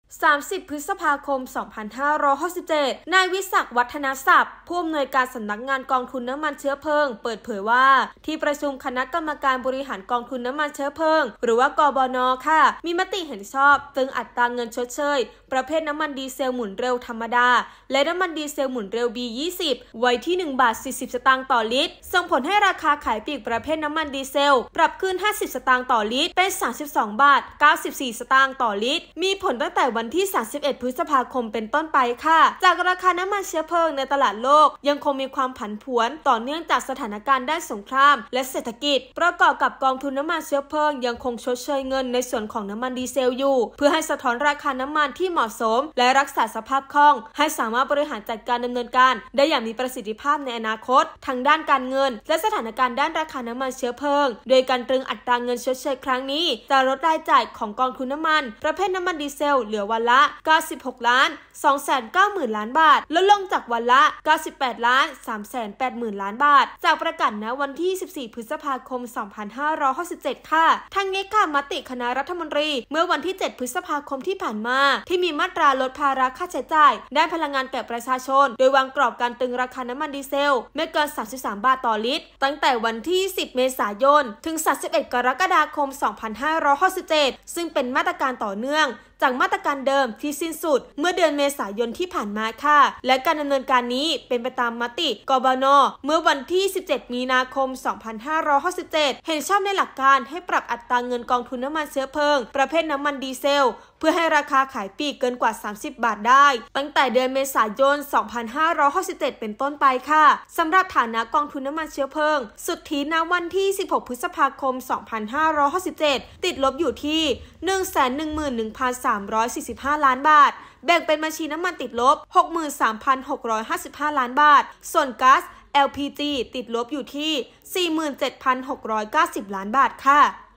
30 พฤษภาคม 2567 นายวิศักดิ์วัฒนศัพท์ผู้อำนวยการสำนักงานกองทุนน้ำมันเชื้อเพลิงเปิดเผยว่าที่ประชุมคณะกรรมการบริหารกองทุนน้ำมันเชื้อเพลิงหรือว่ากบน.ค่ะมีมติเห็นชอบตึงอัตราเงินชดเชยประเภทน้ำมันดีเซลหมุนเร็วธรรมดาและน้ำมันดีเซลหมุนเร็ว B20 ไว้ที่1 บาท 40 สตางค์ต่อลิตรส่งผลให้ราคาขายปลีกประเภทน้ำมันดีเซลปรับขึ้น50 สตางค์ต่อลิตรเป็น 32 บาท 94 สตางค์ต่อลิตรมีผลตั้งแต่วันที่31 พฤษภาคมเป็นต้นไปค่ะจากราคาน้ำมันเชื้อเพลิงในตลาดโลกยังคงมีความผันผวนต่อเนื่องจากสถานการณ์ด้านสงครามและเศรษฐกิจประกอบกับกองทุนน้ำมันเชื้อเพลิงยังคงชดเชยเงินในส่วนของน้ำมันดีเซลอยู่เพื่อให้สะท้อนราคาน้ำมันที่เหมาะสมและรักษาสภาพคล่องให้สามารถบริหารจัดการดำเนินการได้อย่างมีประสิทธิภาพในอนาคตทั้งด้านการเงินและสถานการณ์ด้านราคาน้ำมันเชื้อเพลิงโดยการตรึงอัตราเงินชดเชยครั้งนี้จะลดรายจ่ายของกองทุนน้ำมันประเภทน้ำมันดีเซลเหลือวันละ96,290,000 ล้านบาทลดลงจากวันละ98,380,000 ล้านบาทจากประกาศณวันที่14 พฤษภาคม 2567 ค่ะทั้งนี้ค่ะมติคณะรัฐมนตรีเมื่อวันที่ 7 พฤษภาคมที่ผ่านมาที่มีมาตราลดภาระค่าใช้จ่ายด้านพลังงานแก่ประชาชนโดยวางกรอบการตึงราคาน้ำมันดีเซลไม่เกิน33 บาทต่อลิตรตั้งแต่วันที่ 10 เมษายนถึง 31 กรกฎาคม 2567 ซึ่งเป็นมาตรการต่อเนื่องจากมาตรการเดิมที่สิ้นสุดเมื่อเดือนเมษายนที่ผ่านมาค่ะและการดำเนินการนี้เป็นไปตามมติกบน.เมื่อวันที่ 17 มีนาคม 2567 เห็นชอบในหลักการให้ปรับอัตราเงินกองทุนน้ำมันเชื้อเพลิงประเภทน้ำมันดีเซลเพื่อให้ราคาขายปลีกเกินกว่า30 บาทได้ตั้งแต่เดือนเมษายน 2567 เป็นต้นไปค่ะสำหรับฐานะกองทุนน้ำมันเชื้อเพลิงสุทธิณวันที่ 16 พฤษภาคม 2567 ติดลบอยู่ที่ 111,345 ล้านบาทแบ่งเป็นบัญชีน้ำมันติดลบ 63,655 ล้านบาทส่วนก๊าซ LPG ติดลบอยู่ที่ 47,690 ล้านบาทค่ะ